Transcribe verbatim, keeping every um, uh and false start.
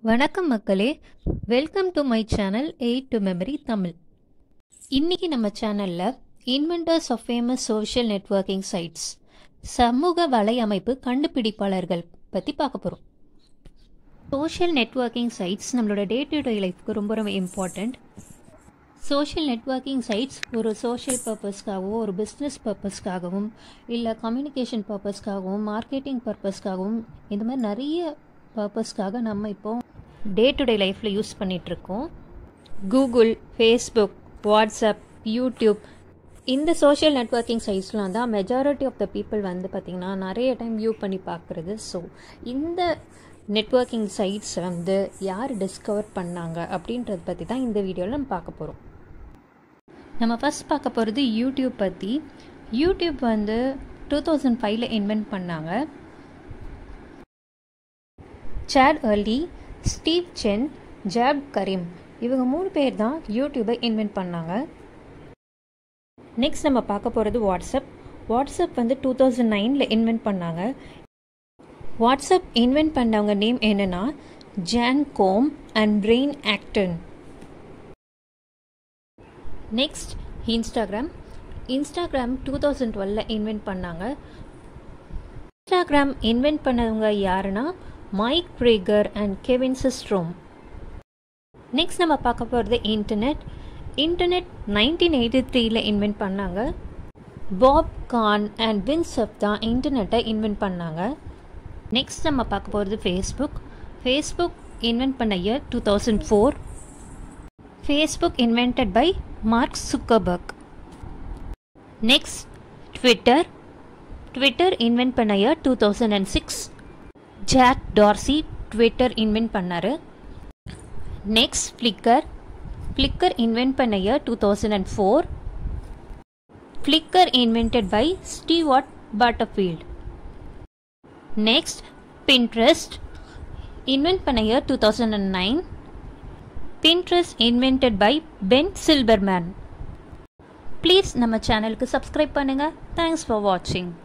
வணக்கம் மக்களே, welcome to my channel aid to memory Tamil. இன்னைக்கு நம்ம சேனலில் inventors of famous social networking sites சமூக வலையமைப்பு கண்டுபிடிப்பாளர்கள் பற்றி பார்க்க போகிறோம். சோஷியல் நெட்வொர்க்கிங் சைட்ஸ் நம்மளோட டே டு டே லைஃப்க்கு ரொம்ப ரொம்ப இம்பார்ட்டண்ட். சோஷியல் நெட்வொர்க்கிங் சைட்ஸ் ஒரு சோஷியல் பர்பஸ்க்காகவும் ஒரு பிஸ்னஸ் பர்பஸ்க்காகவும் இல்லை கம்யூனிகேஷன் பர்பஸ்க்காகவும் மார்க்கெட்டிங் பர்பஸ்க்காகவும் இந்த மாதிரி நிறைய பர்பஸ்க்காக நம்ம இப்போது டே டு டே லைஃப்பில் யூஸ் பண்ணிகிட்ருக்கோம். கூகுள், ஃபேஸ்புக், வாட்ஸ்அப், யூடியூப் இந்த சோஷியல் நெட்வொர்க்கிங் சைட்ஸ்லாம் தான் மெஜாரிட்டி ஆஃப் த பீப்புள் வந்து பார்த்திங்கன்னா நிறைய டைம் வியூ பண்ணி பார்க்குறது. ஸோ இந்த நெட்வொர்க்கிங் சைட்ஸ் வந்து யார் டிஸ்கவர் பண்ணாங்க அப்படின்றத பற்றி தான் இந்த வீடியோவில் நம்ம பார்க்க போகிறோம். நம்ம ஃபஸ்ட் பார்க்க போகிறது யூடியூப் பற்றி. யூடியூப் வந்து டூ தௌசண்ட் ஃபைவ்ல இன்வென்ட் பண்ணாங்க. Chad Hurley, Steve Chen, Jawed Karim இவங்க மூணு பேர் தான் யூடியூபை இன்வென்ட் பண்ணாங்க. நெக்ஸ்ட் நம்ம பார்க்க போகிறது வாட்ஸ்அப். வாட்ஸ்அப் வந்து டூ தௌசண்ட் நைனில் இன்வென்ட் பண்ணாங்க. வாட்ஸ்அப் இன்வென்ட் பண்ணவங்க நேம் என்னென்னா Jan Koum and Brian Acton. Next Instagram. Instagram two thousand டுவெல்ல இன்வென்ட் பண்ணாங்க. இன்ஸ்டாகிராம் இன்வென்ட் பண்ணவங்க யாருன்னா Mike Krieger and Kevin Systrom. Next நம்ம பார்க்க போகிறது இன்டர்நெட். இன்டர்நெட் நைன்டீன் எயிட்டி த்ரீல இன்வென்ட் பண்ணாங்க. பாப் கான் அண்ட் வின்செஃப் தான் இன்டர்நெட்டை இன்வென்ட் பண்ணாங்க. நெக்ஸ்ட் நம்ம பார்க்க போகிறது ஃபேஸ்புக். ஃபேஸ்புக் இன்வென்ட் பண்ண year two thousand four. Facebook invented by Mark Zuckerberg. Next Twitter. Twitter invent பண்ண year two thousand and six. Jack Dorsey Twitter invent பண்ணார். Next Flickr. Flickr invent பண்ண year two thousand and four. Flickr invented by Stewart Butterfield. Next Pinterest invent பண்ண year two thousand and nine. Pinterest invented by Ben Silbermann. Please நம்ம சேனலுக்கு subscribe பண்ணுங்கள். Thanks for வாட்சிங்.